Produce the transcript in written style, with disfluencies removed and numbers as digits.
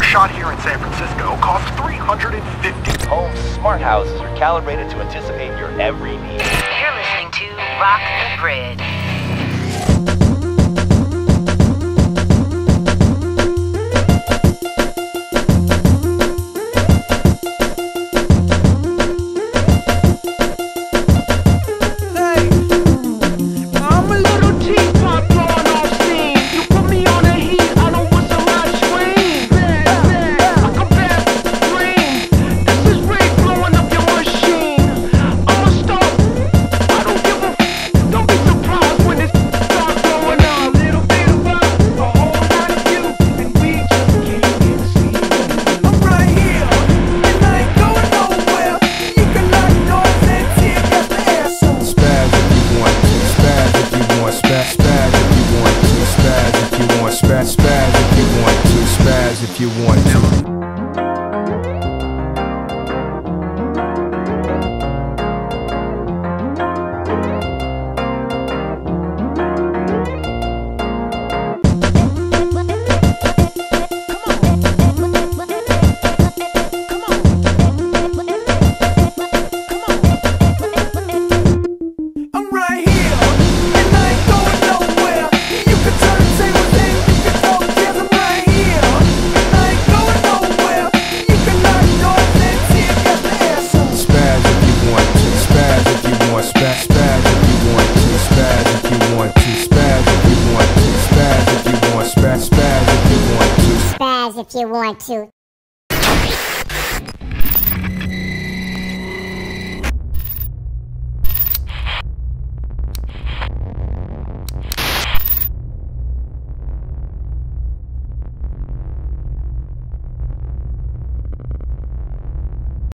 shot here in San Francisco costs $350. Home's smart houses are calibrated to anticipate your every need. You're listening to Rock the Grid. Spaz if you want to, spaz if you want to. If you want to.